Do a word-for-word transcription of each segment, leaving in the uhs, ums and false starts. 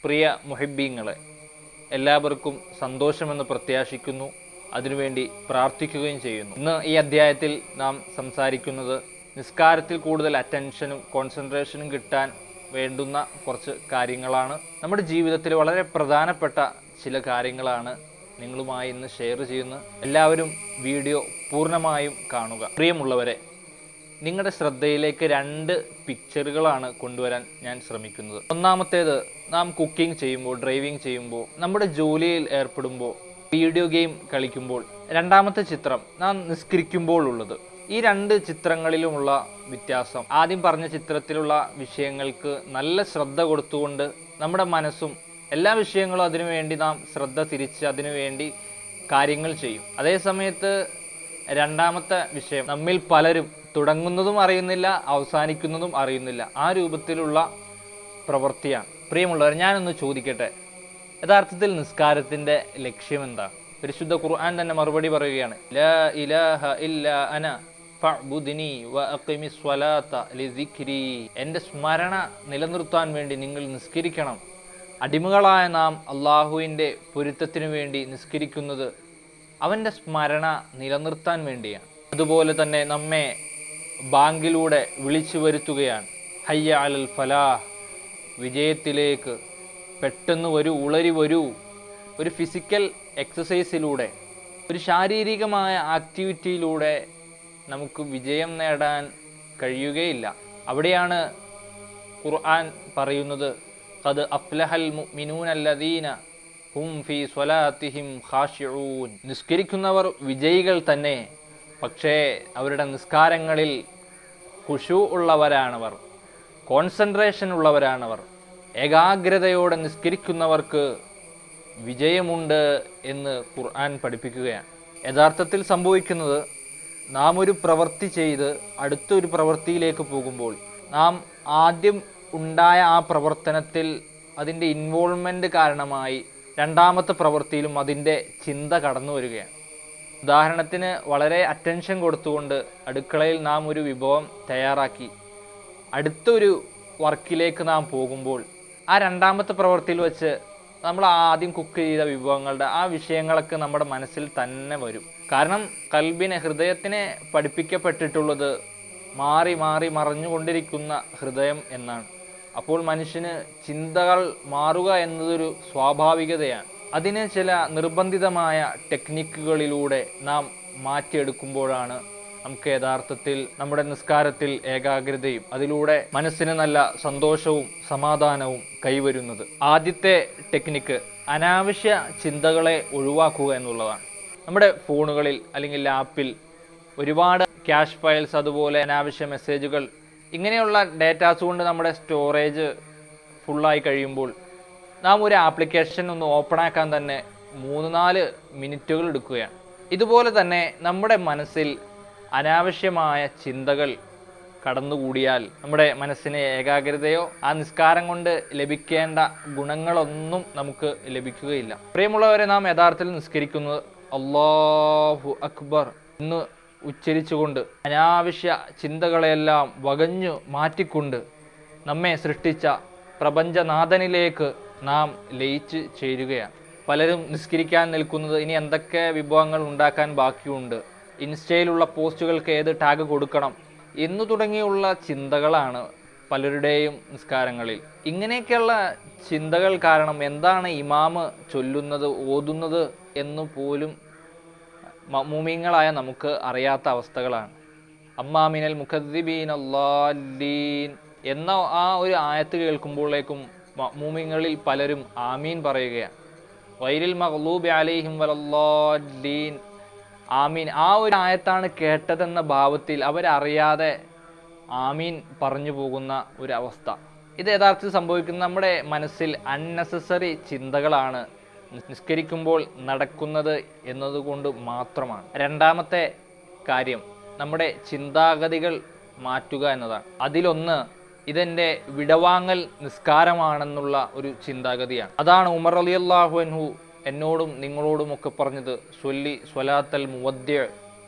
പ്രിയ മുഹിബ്ബീങ്ങളെ, എല്ലാവർക്കും സന്തോഷമെന്ന് പ്രത്യാശിക്കുന്നു, അതിനുവേണ്ടി പ്രാർത്ഥിക്കുകയും ചെയ്യുന്നു. ഇന്ന് ഈ അധ്യായത്തിൽ നാം സംസാരിക്കുന്നത് നിസ്കാരത്തിൽ കൂടുതൽ അറ്റൻഷനും കോൺസെൻട്രേഷനും കിട്ടാൻ വേണ്ടുന്ന കുറച്ച് കാര്യങ്ങളാണ്. നമ്മുടെ ജീവിതത്തിൽ വളരെ പ്രധാനപ്പെട്ട ചില കാര്യങ്ങളാണ് നിങ്ങളുമായി ഇന്ന് ഷെയർ ചെയ്യുന്നത്. എല്ലാവരും വീഡിയോ പൂർണ്ണമായും കാണുക. പ്രിയമുള്ളവരെ, നിങ്ങളുടെ ശ്രദ്ധയിലേക്ക് രണ്ട് പിക്ചറുകളാണ് കൊണ്ടുവരാൻ ഞാൻ ശ്രമിക്കുന്നത്. ഒന്നാമത്തേത്, നാം കുക്കിംഗ് ചെയ്യുമ്പോൾ, ഡ്രൈവിംഗ് ചെയ്യുമ്പോൾ, നമ്മുടെ ജോലിയിൽ ഏർപ്പെടുമ്പോൾ, വീഡിയോ ഗെയിം കളിക്കുമ്പോൾ. രണ്ടാമത്തെ ചിത്രം നാം നിസ്കരിക്കുമ്പോൾ ഉള്ളത്. ഈ രണ്ട് ചിത്രങ്ങളിലുമുള്ള വ്യത്യാസം, ആദ്യം പറഞ്ഞ ചിത്രത്തിലുള്ള വിഷയങ്ങൾക്ക് നല്ല ശ്രദ്ധ കൊടുത്തുകൊണ്ട് നമ്മുടെ മനസ്സും എല്ലാ വിഷയങ്ങളും അതിനുവേണ്ടി നാം ശ്രദ്ധ തിരിച്ച് അതിനുവേണ്ടി കാര്യങ്ങൾ ചെയ്യും. അതേ സമയത്ത് രണ്ടാമത്തെ വിഷയം, നമ്മിൽ പലരും തുടങ്ങുന്നതും അറിയുന്നില്ല, അവസാനിക്കുന്നതും അറിയുന്നില്ല. ആ രൂപത്തിലുള്ള പ്രവൃത്തിയാണ്. പ്രിയമുള്ളവർ, ഞാനൊന്ന് ചോദിക്കട്ടെ, യഥാർത്ഥത്തിൽ നിസ്കാരത്തിൻ്റെ ലക്ഷ്യം എന്താ? പരിശുദ്ധ ഖുർആൻ തന്നെ മറുപടി പറയുകയാണ്, ലാ ഇലാഹ ഇല്ലാ അന ഫഅ്ബുദ്നി വഅഖിമിസ് സ്വലാത്ത ലിസിക്രി. എൻ്റെ സ്മരണ നിലനിർത്താൻ വേണ്ടി നിങ്ങൾ നിസ്കരിക്കണം. അടിമകളായ നാം അള്ളാഹുവിൻ്റെ പൊരുത്തത്തിനു വേണ്ടി നിസ്കരിക്കുന്നത് അവൻ്റെ സ്മരണ നിലനിർത്താൻ വേണ്ടിയാണ്. അതുപോലെ തന്നെ നമ്മെ ബാങ്കിലൂടെ വിളിച്ചു വരുത്തുകയാണ്, ഹയ്യ അലൽ ഫലാഹ്, വിജയത്തിലേക്ക് പെട്ടെന്ന് വരൂ, ഉളരി വരൂ. ഒരു ഫിസിക്കൽ എക്സസൈസിലൂടെ, ഒരു ശാരീരികമായ ആക്ടിവിറ്റിയിലൂടെ നമുക്ക് വിജയം നേടാൻ കഴിയുകയില്ല. അവിടെയാണ് ഖുർആൻ പറയുന്നത്, ഖദ് അഫ്ലഹൽ മുഅ്മിനൂനല്ലദീന ഹും ഫീ സ്വലാത്തിഹിം ഖാശിഊൻ. നിസ്കരിക്കുന്നവർ വിജയികൾ തന്നെ, പക്ഷേ അവരുടെ നിസ്കാരങ്ങളിൽ ഖുശൂ ഉള്ളവരാണവർ, കോൺസെൻട്രേഷൻ ഉള്ളവരാണവർ. ഏകാഗ്രതയോടെ നിസ്കരിക്കുന്നവർക്ക് വിജയമുണ്ട് എന്ന് ഖുർആൻ പഠിപ്പിക്കുകയാണ്. യഥാർത്ഥത്തിൽ സംഭവിക്കുന്നത്, നാം ഒരു പ്രവൃത്തി ചെയ്ത് അടുത്തൊരു പ്രവൃത്തിയിലേക്ക് പോകുമ്പോൾ നാം ആദ്യം ഉണ്ടായ ആ പ്രവർത്തനത്തിൽ അതിൻ്റെ ഇൻവോൾവ്മെൻറ്റ് കാരണമായി രണ്ടാമത്തെ പ്രവൃത്തിയിലും അതിൻ്റെ ചിന്ത കടന്നു വരികയാണ്. ഉദാഹരണത്തിന്, വളരെ അറ്റൻഷൻ കൊടുത്തുകൊണ്ട് അടുക്കളയിൽ നാം ഒരു വിഭവം തയ്യാറാക്കി അടുത്തൊരു വർക്കിലേക്ക് നാം പോകുമ്പോൾ ആ രണ്ടാമത്തെ പ്രവൃത്തിയിൽ വെച്ച് നമ്മൾ ആദ്യം കുക്ക് ചെയ്ത വിഭവങ്ങളുടെ ആ വിഷയങ്ങളൊക്കെ നമ്മുടെ മനസ്സിൽ തന്നെ വരും. കാരണം കൽബിനെ, ഹൃദയത്തിനെ പഠിപ്പിക്കപ്പെട്ടിട്ടുള്ളത് മാറി മാറി മറഞ്ഞുകൊണ്ടിരിക്കുന്ന ഹൃദയം എന്നാണ്. അപ്പോൾ മനുഷ്യന് ചിന്തകൾ മാറുക എന്നതൊരു സ്വാഭാവികതയാണ്. അതിനെ ചില നിർബന്ധിതമായ ടെക്നിക്കുകളിലൂടെ നാം മാറ്റിയെടുക്കുമ്പോഴാണ് നമുക്ക് യഥാർത്ഥത്തിൽ നമ്മുടെ നിസ്കാരത്തിൽ ഏകാഗ്രതയും അതിലൂടെ മനസ്സിന് നല്ല സന്തോഷവും സമാധാനവും കൈവരുന്നത്. ആദ്യത്തെ ടെക്നിക്ക് അനാവശ്യ ചിന്തകളെ ഒഴിവാക്കുക എന്നുള്ളതാണ്. നമ്മുടെ ഫോണുകളിൽ അല്ലെങ്കിൽ ലാപ്പിൽ ഒരുപാട് ക്യാഷ് ഫയൽസ്, അതുപോലെ അനാവശ്യ മെസ്സേജുകൾ, ഇങ്ങനെയുള്ള ഡേറ്റാസ് കൊണ്ട് നമ്മുടെ സ്റ്റോറേജ് ഫുള്ളായി കഴിയുമ്പോൾ നാം ഒരു ആപ്ലിക്കേഷൻ ഒന്ന് ഓപ്പൺ ആക്കാൻ തന്നെ മൂന്ന് നാല് മിനിറ്റുകൾ എടുക്കുകയാണ്. ഇതുപോലെ തന്നെ നമ്മുടെ മനസ്സിൽ അനാവശ്യമായ ചിന്തകൾ കടന്നുകൂടിയാൽ നമ്മുടെ മനസ്സിന് ഏകാഗ്രതയോ ആ നിസ്കാരം കൊണ്ട് ലഭിക്കേണ്ട ഗുണങ്ങളൊന്നും നമുക്ക് ലഭിക്കുകയില്ല. പ്രിയമുള്ളവരെ, നാം യഥാർത്ഥത്തിൽ നിസ്കരിക്കുന്നത് അല്ലാഹു അക്ബർ എന്ന് ഉച്ചരിച്ചുകൊണ്ട് അനാവശ്യ ചിന്തകളെല്ലാം വകഞ്ഞു മാറ്റിക്കൊണ്ട് നമ്മെ സൃഷ്ടിച്ച പ്രപഞ്ചനാഥനിലേക്ക് നാം ലയിച്ച് ചേരുകയാണ്. പലരും നിസ്കരിക്കാൻ നിൽക്കുന്നത് ഇനി എന്തൊക്കെ വിഭവങ്ങൾ ഉണ്ടാക്കാൻ ബാക്കിയുണ്ട്, ഇൻസ്റ്റയിലുള്ള പോസ്റ്റുകൾക്ക് ഏത് ടാഗ് കൊടുക്കണം എന്നു തുടങ്ങിയുള്ള ചിന്തകളാണ് പലരുടെയും നിസ്കാരങ്ങളിൽ. ഇങ്ങനെയൊക്കെയുള്ള ചിന്തകൾ കാരണം എന്താണ് ഇമാമ് ചൊല്ലുന്നത്, ഓതുന്നത് എന്നു പോലും മഅ്മൂമീങ്ങളായ നമുക്ക് അറിയാത്ത അവസ്ഥകളാണ്. അമ്മാമിനൽ മുഖദ്ദിബീൻ അല്ലാലീൻ എന്ന ആ ഒരു ആയത്ത് കേൾക്കുമ്പോഴേക്കും മഅ്മൂമീങ്ങളിൽ പലരും ആമീൻ പറയുകയാണ്. വൈരിൽ മഗ്ലൂബി അലൈഹിം വലല്ലാലീൻ, ആമീൻ. ആ ഒരു ആയത്താണ് കേട്ടതെന്ന ഭാവത്തിൽ അവരറിയാതെ ആമീൻ പറഞ്ഞു പോകുന്ന ഒരു അവസ്ഥ. ഇത് യഥാർത്ഥത്തിൽ സംഭവിക്കുന്ന നമ്മുടെ മനസ്സിൽ അൺനെസസറി ചിന്തകളാണ് നിസ്കരിക്കുമ്പോൾ നടക്കുന്നത് എന്നതുകൊണ്ട് മാത്രമാണ്. രണ്ടാമത്തെ കാര്യം, നമ്മുടെ ചിന്താഗതികൾ മാറ്റുക എന്നതാണ്. അതിലൊന്ന്, ഇതെൻ്റെ വിടവാങ്ങൽ നിസ്കാരമാണെന്നുള്ള ഒരു ചിന്താഗതിയാണ്. അതാണ് ഉമർ റളിയല്ലാഹു അൻഹു എന്നോടും നിങ്ങളോടുമൊക്കെ പറഞ്ഞത്, സ്വല്ലി സ്വലാത്തൽ മുവദ്ദിഅ,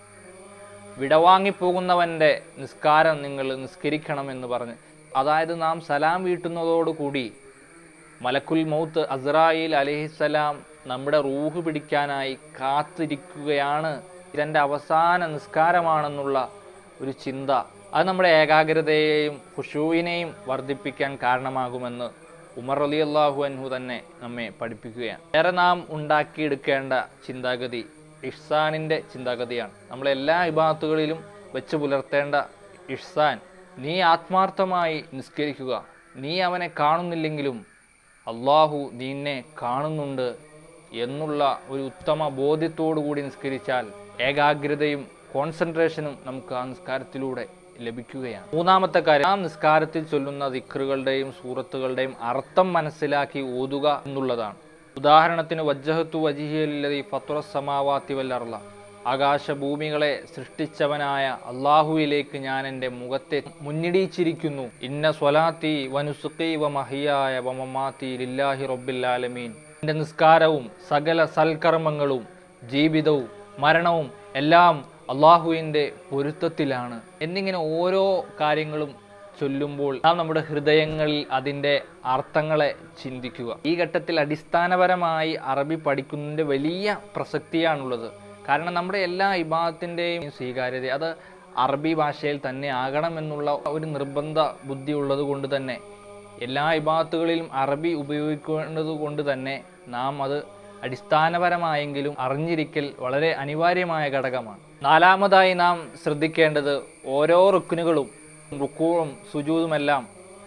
വിടവാങ്ങിപ്പോകുന്നവൻ്റെ നിസ്കാരം നിങ്ങൾ നിസ്കരിക്കണമെന്ന് പറഞ്ഞ്. അതായത് നാം സലാം വീട്ടുന്നതോടുകൂടി മലക്കുൽ മൗത്ത് അസ്രായീൽ അലൈഹിസ്സലാം നമ്മുടെ റൂഹ് പിടിക്കാനായി കാത്തിരിക്കുകയാണ്, ഇതെൻ്റെ അവസാന നിസ്കാരമാണെന്നുള്ള ഒരു ചിന്ത അത് നമ്മുടെ ഏകാഗ്രതയെയും ഖുശൂഇനെയും വർദ്ധിപ്പിക്കാൻ കാരണമാകുമെന്ന് ഉമർ റളിയല്ലാഹു അൻഹു തന്നെ നമ്മെ പഠിപ്പിക്കുകയാണ്. ഏറെ നാം ഉണ്ടാക്കിയെടുക്കേണ്ട ചിന്താഗതി ഇഹ്സാനിൻ്റെ ചിന്താഗതിയാണ്. നമ്മളെല്ലാ ഇബാദത്തുകളിലും വെച്ച് പുലർത്തേണ്ട ഇഹ്സാൻ. നീ ആത്മാർത്ഥമായി നിസ്കരിക്കുക. നീ അവനെ കാണുന്നില്ലെങ്കിലും അള്ളാഹു നിന്നെ കാണുന്നുണ്ട് എന്നുള്ള ഒരു ഉത്തമ ബോധ്യത്തോടു കൂടി നിസ്കരിച്ചാൽ ഏകാഗ്രതയും കോൺസെൻട്രേഷനും നമുക്ക് ആ നിസ്കാരത്തിലൂടെ ലഭിക്കുകയാണ്. മൂന്നാമത്തെ കാര്യം, ആ നിസ്കാരത്തിൽ ചൊല്ലുന്ന ദിക്റുകളുടെയും സൂറത്തുകളുടെയും അർത്ഥം മനസ്സിലാക്കി ഓതുക എന്നുള്ളതാണ്. ഉദാഹരണത്തിന് വജ്ജഹത്തു വജിഹിയല്ലദീ ഫത്റസ് സമാവാതി വൽ അർള, ആകാശഭൂമികളെ സൃഷ്ടിച്ചവനായ അള്ളാഹുവിലേക്ക് ഞാൻ എൻ്റെ മുഖത്തെ മുന്നിടിച്ചിരിക്കുന്നു. ഇന്ന സ്വലാത്തി വനുസുഖി വ മഹിയായ വ മമാതി ലില്ലാഹി റബ്ബിൽ ആലമീൻ, എൻ്റെ നിസ്കാരവും സകല സൽക്കർമ്മങ്ങളും ജീവിതവും മരണവും എല്ലാം അള്ളാഹുവിൻ്റെ പൊരുത്തത്തിലാണ് എന്നിങ്ങനെ ഓരോ കാര്യങ്ങളും ചൊല്ലുമ്പോൾ നാം നമ്മുടെ ഹൃദയങ്ങളിൽ അതിൻ്റെ അർത്ഥങ്ങളെ ചിന്തിക്കുക. ഈ ഘട്ടത്തിൽ അടിസ്ഥാനപരമായി അറബി പഠിക്കുന്നതിൻ്റെ വലിയ പ്രസക്തിയാണുള്ളത്. കാരണം നമ്മുടെ എല്ലാ ഇബാദത്തിൻ്റെയും സ്വീകാര്യത അത് അറബി ഭാഷയിൽ തന്നെ ആകണമെന്നുള്ള ഒരു നിർബന്ധ ബുദ്ധി ഉള്ളത് കൊണ്ട് തന്നെ എല്ലാ ഇബാദത്തുകളിലും അറബി ഉപയോഗിക്കേണ്ടത് കൊണ്ട് തന്നെ നാം അത് അടിസ്ഥാനപരമായെങ്കിലും അറിഞ്ഞിരിക്കൽ വളരെ അനിവാര്യമായ ഘടകമാണ്. നാലാമതായി നാം ശ്രദ്ധിക്കേണ്ടത് ഓരോ റുക്നുകളും റുക്കൂവും സുജൂദുമെല്ലാം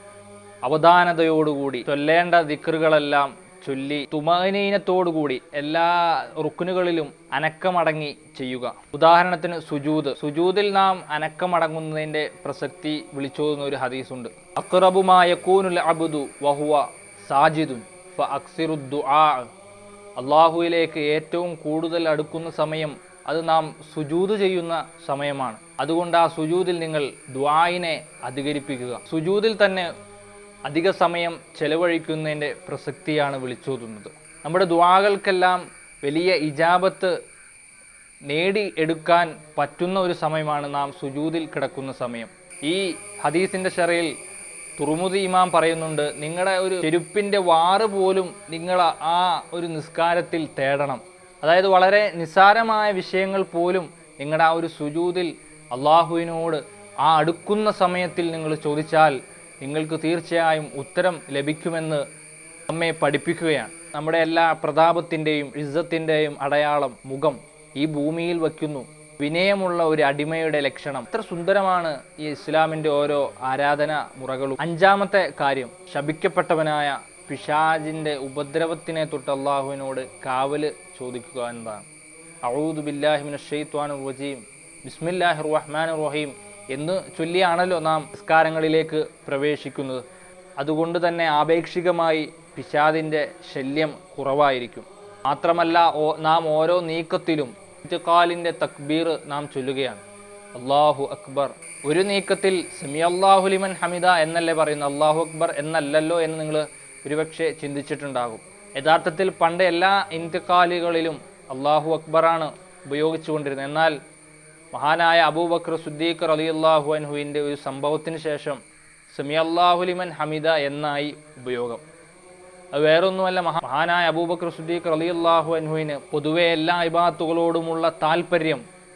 അവധാനതയോടുകൂടി ചൊല്ലേണ്ട ദിക്റുകളെല്ലാം ചൊല്ലി തുമഅനീനത്തോടുകൂടി എല്ലാ റുക്നുകളിലും അനക്കമടങ്ങി ചെയ്യുക. ഉദാഹരണത്തിന് സുജൂദ്. സുജൂദിൽ നാം അനക്കമടങ്ങുന്നതിൻ്റെ പ്രസക്തി വിളിച്ചോതുന്ന ഒരു ഹദീസുണ്ട്. അഖ്റബു മാ യകൂനുൽ അബ്ദു വഹുവ സാജിദുൻ ഫഅക്സിറു ദുആ, അള്ളാഹുവിലേക്ക് ഏറ്റവും കൂടുതൽ അടുക്കുന്ന സമയം അത് നാം സുജൂദ് ചെയ്യുന്ന സമയമാണ്. അതുകൊണ്ട് ആ സുജൂദിൽ നിങ്ങൾ ദുആയിനെ അധികരിപ്പിക്കുക. സുജൂദിൽ തന്നെ അധിക സമയം ചെലവഴിക്കുന്നതിൻ്റെ പ്രസക്തിയാണ് വിളിച്ചോതുന്നത്. നമ്മുടെ ദുആകൾക്കെല്ലാം വലിയ ഇജാബത്ത് നേടി എടുക്കാൻ പറ്റുന്ന ഒരു സമയമാണ് നാം സുജൂദിൽ കിടക്കുന്ന സമയം. ഈ ഹദീസിൻ്റെ ഷറയിൽ തുർമുദി ഇമാം പറയുന്നുണ്ട്, നിങ്ങളുടെ ഒരു ചെരുപ്പിൻ്റെ വാറ് പോലും നിങ്ങൾ ആ ഒരു നിസ്കാരത്തിൽ തേടണം. അതായത് വളരെ നിസ്സാരമായ വിഷയങ്ങൾ പോലും നിങ്ങളുടെ ആ ഒരു സുജൂദിൽ അള്ളാഹുവിനോട് ആ അടുക്കുന്ന സമയത്തിൽ നിങ്ങൾ ചോദിച്ചാൽ നിങ്ങൾക്ക് തീർച്ചയായും ഉത്തരം ലഭിക്കുമെന്ന് നമ്മെ പഠിപ്പിക്കുകയാണ്. നമ്മുടെ എല്ലാ പ്രതാപത്തിൻ്റെയും ഇസ്സത്തിൻ്റെയും അടയാളം മുഖം ഈ ഭൂമിയിൽ വയ്ക്കുന്നു. വിനയമുള്ള ഒരു അടിമയുടെ ലക്ഷണം. എത്ര സുന്ദരമാണ് ഈ ഇസ്ലാമിൻ്റെ ഓരോ ആരാധന മുറകളും. അഞ്ചാമത്തെ കാര്യം, ശപിക്കപ്പെട്ടവനായ പിശാചിൻ്റെ ഉപദ്രവത്തിനെ തൊട്ട് അള്ളാഹുവിനോട് കാവല് ചോദിക്കുക എന്നതാണ്. അഊദു ബില്ലാഹി മിനശ് ശൈത്വാനിർ റജീം ബിസ്മില്ലാഹിർ റഹ്മാനിർ റഹീം എന്ന് ചൊല്ലിയാണല്ലോ നാം നിസ്കാരങ്ങളിലേക്ക് പ്രവേശിക്കുന്നത്. അതുകൊണ്ട് തന്നെ ആപേക്ഷികമായി പിശാചിൻ്റെ ശല്യം കുറവായിരിക്കും. മാത്രമല്ല നാം ഓരോ നീക്കത്തിലും ഇത്തിഖാലിൻ്റെ തക്ബീർ നാം ചൊല്ലുകയാണ്. അല്ലാഹു അക്ബർ. ഒരു നീക്കത്തിൽ സമി അല്ലാഹു ലിമൻ ഹമിദ എന്നല്ലേ പറയുന്നത്, അല്ലാഹു അക്ബർ എന്നല്ലല്ലോ എന്ന് നിങ്ങൾ ഒരുപക്ഷെ ചിന്തിച്ചിട്ടുണ്ടാകും. യഥാർത്ഥത്തിൽ പണ്ട് എല്ലാ ഇന്തിഖാലുകളിലും അല്ലാഹു അക്ബറാണ് ഉപയോഗിച്ചുകൊണ്ടിരുന്നത്. എന്നാൽ മഹാനായ അബൂബക്കർ സിദ്ദീഖ് റളിയല്ലാഹു അൻഹുവിൻ്റെ ഒരു സംഭവത്തിന് ശേഷം സമി അല്ലാഹു ലിമൻ ഹമിദ എന്നായി ഉപയോഗം. അത് വേറൊന്നുമല്ല, മഹാനായ അബൂബക്കർ സിദ്ദീഖ് റളിയല്ലാഹു അൻഹുവിന് പൊതുവെ എല്ലാ ഇബാദത്തുകളോടുമുള്ള താല്പര്യം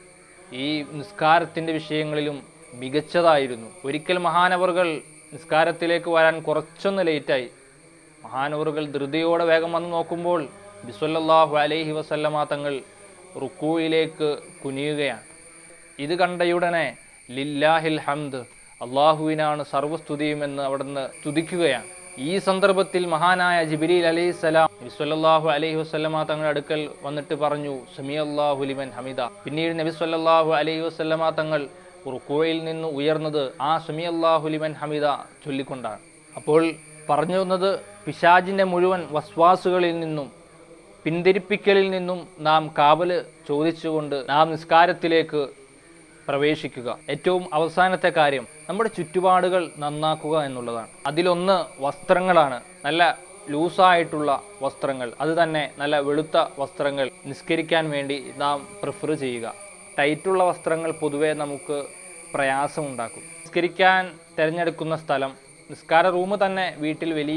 ഈ നിസ്കാരത്തിൻ്റെ വിഷയങ്ങളിലും മികച്ചതായിരുന്നു. ഒരിക്കൽ മഹാനവറുകൾ നിസ്കാരത്തിലേക്ക് വരാൻ കുറച്ചൊന്ന് ലേറ്റായി. മഹാനവറുകൾ ധൃതിയോടെ വേഗം വന്ന് നോക്കുമ്പോൾ നബി സല്ലല്ലാഹു അലൈഹി വസല്ലമ തങ്ങൾ റുക്കൂയിലേക്ക് കുനിയുകയാണ്. ഇത് കണ്ടയുടനെ ലില്ലാഹിൽ ഹംദ്, അള്ളാഹുവിനാണ് സർവ്വസ്തുതിയുമെന്ന് അവിടുന്ന് സ്തുതിക്കുകയാണ്. ഈ സന്ദർഭത്തിൽ മഹാനായ ജിബ്രീൽ അലൈഹിസ്സലാം നബി സല്ലല്ലാഹു അലൈഹി വസല്ലമ തങ്ങളുടെ അടുക്കൽ വന്നിട്ട് പറഞ്ഞു, സമി അല്ലാഹു ലിമൻ ഹമിദ. പിന്നീട് നബി സല്ലല്ലാഹു അലൈഹി വസല്ലമ തങ്ങൾ റുക്കൂയിൽ നിന്ന് ഉയർന്നത് ആ സമി അല്ലാഹു ലിമൻ ഹമിദ ചൊല്ലിക്കൊണ്ടാണ്. അപ്പോൾ പറഞ്ഞു വന്നത്, പിശാചിൻ്റെ മുഴുവൻ വസ്വാസുകളിൽ നിന്നും പിന്തിരിപ്പിക്കലിൽ നിന്നും നാം കാവല് ചോദിച്ചുകൊണ്ട് നാം നിസ്കാരത്തിലേക്ക് പ്രവേശിക്കുക. ഏറ്റവും അവസാനത്തെ കാര്യം നമ്മുടെ ചുറ്റുപാടുകൾ നന്നാക്കുക എന്നുള്ളതാണ്. അതിലൊന്ന് വസ്ത്രങ്ങളാണ്. നല്ല ലൂസായിട്ടുള്ള വസ്ത്രങ്ങൾ, അത് തന്നെ നല്ല വെളുത്ത വസ്ത്രങ്ങൾ നിസ്കരിക്കാൻ വേണ്ടി നാം പ്രിഫർ ചെയ്യുക. ടൈറ്റുള്ള വസ്ത്രങ്ങൾ പൊതുവേ നമുക്ക് പ്രയാസമുണ്ടാക്കും. നിസ്കരിക്കാൻ തിരഞ്ഞെടുക്കുന്ന സ്ഥലം, നിസ്കാര റൂം തന്നെ വീട്ടിൽ വലിയ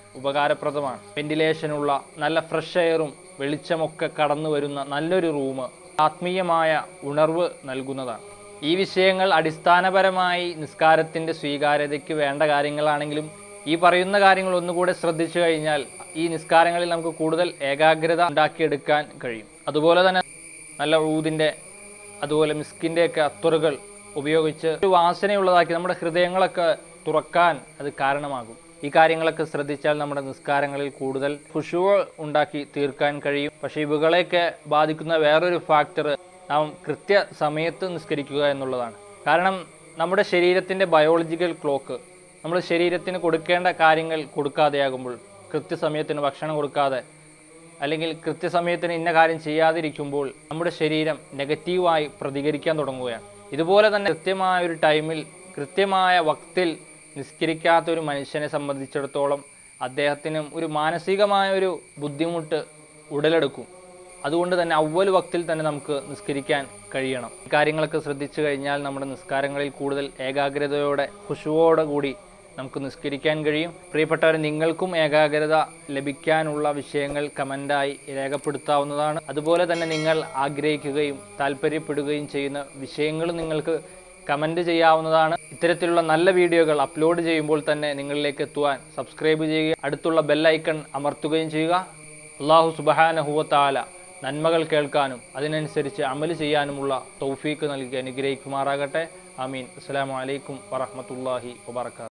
ഉപകാരപ്രദമാണ്. വെന്റിലേഷനുള്ള നല്ല ഫ്രഷ് എയറും വെളിച്ചമൊക്കെ കടന്നു വരുന്ന നല്ലൊരു റൂം ആത്മീയമായ ഉണർവ് നൽകുന്നതാണ്. ഈ വിഷയങ്ങൾ അടിസ്ഥാനപരമായി നിസ്കാരത്തിൻ്റെ സ്വീകാര്യതയ്ക്ക് വേണ്ട കാര്യങ്ങളാണെങ്കിലും ഈ പറയുന്ന കാര്യങ്ങൾ ഒന്നുകൂടെ ശ്രദ്ധിച്ചു കഴിഞ്ഞാൽ ഈ നിസ്കാരങ്ങളിൽ നമുക്ക് കൂടുതൽ ഏകാഗ്രത ഉണ്ടാക്കിയെടുക്കാൻ കഴിയും. അതുപോലെ തന്നെ നല്ല ഊതിൻ്റെ അതുപോലെ മിസ്കിൻ്റെയൊക്കെ അത്തറുകൾ ഉപയോഗിച്ച് ഒരു വാസനയുള്ളതാക്കി നമ്മുടെ ഹൃദയങ്ങളൊക്കെ തുറക്കാൻ അത് കാരണമാകും. ഈ കാര്യങ്ങളൊക്കെ ശ്രദ്ധിച്ചാൽ നമ്മുടെ നിസ്കാരങ്ങളിൽ കൂടുതൽ ഖുശൂഅ് ഉണ്ടാക്കി തീർക്കാൻ കഴിയും. പക്ഷേ ഇവകളെയൊക്കെ ബാധിക്കുന്ന വേറൊരു ഫാക്ടർ നാം കൃത്യ സമയത്ത് നിസ്കരിക്കുക എന്നുള്ളതാണ്. കാരണം നമ്മുടെ ശരീരത്തിൻ്റെ ബയോളജിക്കൽ ക്ലോക്ക് നമ്മൾ ശരീരത്തിന് കൊടുക്കേണ്ട കാര്യങ്ങൾ കൊടുക്കാതെയാകുമ്പോൾ, കൃത്യസമയത്തിന് ഭക്ഷണം കൊടുക്കാതെ അല്ലെങ്കിൽ കൃത്യസമയത്തിന് ഇന്ന കാര്യം ചെയ്യാതിരിക്കുമ്പോൾ നമ്മുടെ ശരീരം നെഗറ്റീവായി പ്രതികരിക്കാൻ തുടങ്ങുകയാണ്. ഇതുപോലെ തന്നെ കൃത്യമായ ഒരു ടൈമിൽ കൃത്യമായ വക്തിൽ നിസ്കരിക്കാത്ത ഒരു മനുഷ്യനെ സംബന്ധിച്ചിടത്തോളം അദ്ദേഹത്തിനും ഒരു മാനസികമായ ഒരു ബുദ്ധിമുട്ട് ഉടലെടുക്കും. അതുകൊണ്ട് തന്നെ അവ്വൽ വക്തിൽ തന്നെ നമുക്ക് നിസ്കരിക്കാൻ കഴിയണം. ഈ കാര്യങ്ങളൊക്കെ ശ്രദ്ധിച്ചു കഴിഞ്ഞാൽ നമ്മുടെ നിസ്കാരങ്ങളിൽ കൂടുതൽ ഏകാഗ്രതയോടെ ഖുശൂഅോടെ കൂടി നമുക്ക് നിസ്കരിക്കാൻ കഴിയും. പ്രിയപ്പെട്ടവർ, നിങ്ങൾക്കും ഏകാഗ്രത ലഭിക്കാനുള്ള വിഷയങ്ങൾ കമൻ്റായി രേഖപ്പെടുത്താവുന്നതാണ്. അതുപോലെ തന്നെ നിങ്ങൾ ആഗ്രഹിക്കുകയും താല്പര്യപ്പെടുകയും ചെയ്യുന്ന വിഷയങ്ങൾ നിങ്ങൾക്ക് കമൻറ്റ് ചെയ്യാവുന്നതാണ്. ഇത്തരത്തിലുള്ള നല്ല വീഡിയോകൾ അപ്ലോഡ് ചെയ്യുമ്പോൾ തന്നെ നിങ്ങളിലേക്ക് എത്തുവാൻ സബ്സ്ക്രൈബ് ചെയ്യുക, അടുത്തുള്ള ബെൽ ഐക്കൺ അമർത്തുകയും ചെയ്യുക. അല്ലാഹു സുബ്ഹാനഹു വ തആല നന്മകൾ കേൾക്കാനും അതിനനുസരിച്ച് അമൽ ചെയ്യാനുമുള്ള തൗഫീക്ക് നൽകി അനുഗ്രഹിക്കുമാറാകട്ടെ. ആമീൻ. അസ്സലാമു അലൈക്കും വറഹ്മത്തുള്ളാഹി വബറകാതുഹു.